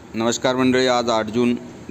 नमस्कार मंडळी, आज 8 जून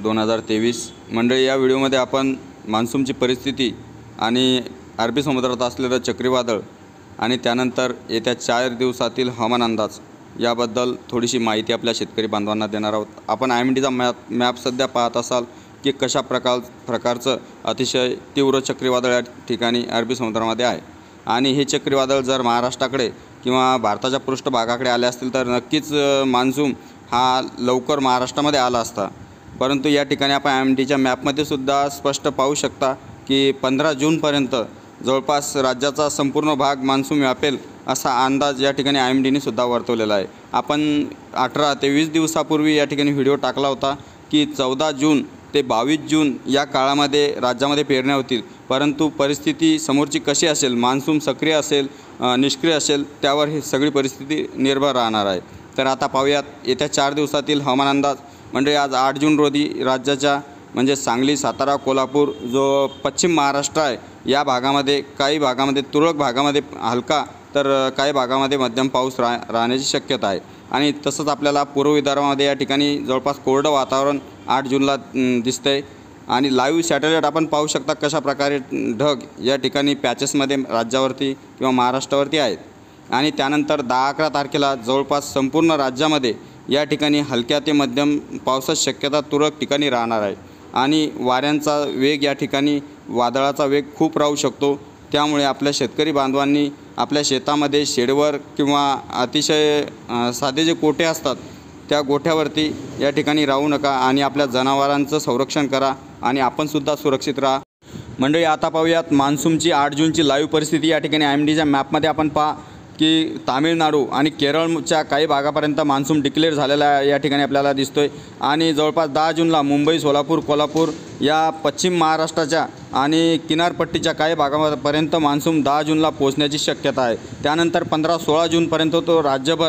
2023 मंडळी, या व्हिडिओमध्ये आपण मान्सूनची परिस्थिती आणि अरबी समुद्रात असलेलं चक्रीवादळ आणि त्यानंतर येत्या 4 दिवसातील हवामान अंदाज याबद्दल थोडीशी माहिती आपल्या शेतकरी बांधवांना देणार आहोत। आपण IMDचा मॅप सध्या पाहत असाल की कशा प्रकारचं अतिशय तीव्र चक्रीवादळ या ठिकाणी अरबी समुद्रामध्ये आहे आणि हे चक्रीवादळ जर महाराष्ट्राकडे किंवा भारताच्या पृष्ठभागाकडे आले असतील तर नक्कीच मान्सून हा लवकर महाराष्ट्रामध्ये आला असता। परंतु या ठिकाणी आपण IMDच्या मॅपमध्ये सुद्धा स्पष्ट पाहू शकता की 15 जूनपर्यंत जवळपास राज्याचा संपूर्ण भाग मान्सून व्यापेल असा अंदाज या ठिकाणी IMDने सुद्धा वर्तवलेला आहे। आपण 18 ते 20 दिवसापूर्वी या ठिकाणी व्हिडिओ टाकला होता की 14 जून ते 22 जून या काळामध्ये राज्यामध्ये पेरण्या होतील, परंतु परिस्थिती समोरची कशी असेल, मान्सून सक्रिय असेल निष्क्रिय असेल, त्यावर ही सगळी परिस्थिती निर्भर राहणार आहे। तर आता पाहूयात येत्या 4 दिवसातील हवामान अंदाज। म्हणजे आज 8 जून रोजी राज्याच्या म्हणजे सांगली, सातारा, कोल्हापूर जो पश्चिम महाराष्ट्र आहे या भागामध्ये काही भागामध्ये तुरळक भागामध्ये हलका तर काही भागामध्ये मध्यम पाऊस राहण्याची शक्यता आहे। आणि तसंच आपल्याला पूर्व विदर्भामध्ये या ठिकाणी जवळपास कोरडं वातावरण 8 जूनला दिसतंय। आणि लाईव्ह सॅटेलाईट आपण पाहू शकता कशा प्रकारे ढग या ठिकाणी पॅचेसमध्ये राज्यावरती किंवा महाराष्ट्रावरती आहेत। आणि त्यानंतर 10-11 तारखेला जवळपास संपूर्ण राज्यामध्ये या ठिकाणी हलक्या ते मध्यम पावसाची शक्यता तुरळक ठिकाणी राहणार आहे। आणि वाऱ्यांचा वेग या ठिकाणी वादळाचा वेग खूप राहू शकतो, त्यामुळे आपल्या शेतकरी बांधवांनी आपल्या शेतामध्ये शेडवर किंवा अतिशय साधे जे गोठे असतात त्या गोठ्यावरती या ठिकाणी राहू नका आणि आपल्या जनावरांचं संरक्षण करा आणि आपणसुद्धा सुरक्षित राहा। मंडळी, आता पाहूयात मान्सूनची 8 जूनची लाईव्ह परिस्थिती। या ठिकाणी IMDच्या मॅपमध्ये आपण पहा की तामिळनाडू आणि केरळच्या काही भागापर्यंत मान्सून डिक्लेअर झालेला या ठिकाणी आपल्याला दिसतोय। आणि जवळपास 10 जूनला मुंबई, सोलापूर, कोल्हापूर या पश्चिम महाराष्ट्राच्या आणि किनारपट्टीच्या काही भागापर्यंत मान्सून 10 जूनला पोहोचण्याची शक्यता आहे। त्यानंतर 15-16 जूनपर्यंत तो राज्यभर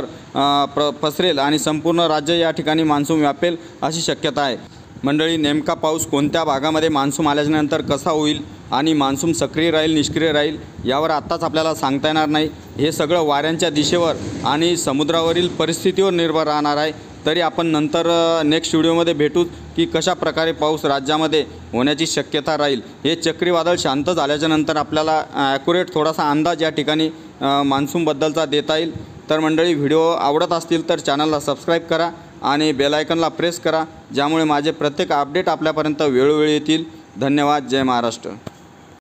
पसरेल आणि संपूर्ण राज्य या ठिकाणी मान्सून व्यापेल अशी शक्यता आहे। मंडळी, नेमका पाऊस कोणत्या भागामध्ये मान्सून आल्याच्यानंतर कसा होईल आणि मान्सून सक्रिय राहील निष्क्रिय राहील यावर आत्ताच आपल्याला सांगता येणार नाही। हे सगळं वाऱ्यांच्या दिशेवर आणि समुद्रावरील परिस्थितीवर निर्भर राहणार आहे। तरी आपण नंतर नेक्स्ट व्हिडिओमध्ये भेटूच की कशा प्रकारे पाऊस राज्यामध्ये होण्याची शक्यता राहील। हे चक्रीवादळ शांत झाल्याच्यानंतर आपल्याला ॲक्युरेट थोडासा अंदाज या ठिकाणी मान्सूनबद्दलचा देता येईल। तर मंडळी, व्हिडिओ आवडत असतील तर चॅनलला सबस्क्राईब करा आणि बेल आयकॉनला प्रेस करा, ज्यामुळे माझे प्रत्येक अपडेट आपल्यापर्यंत वेळोवेळी येतील। धन्यवाद। जय महाराष्ट्र।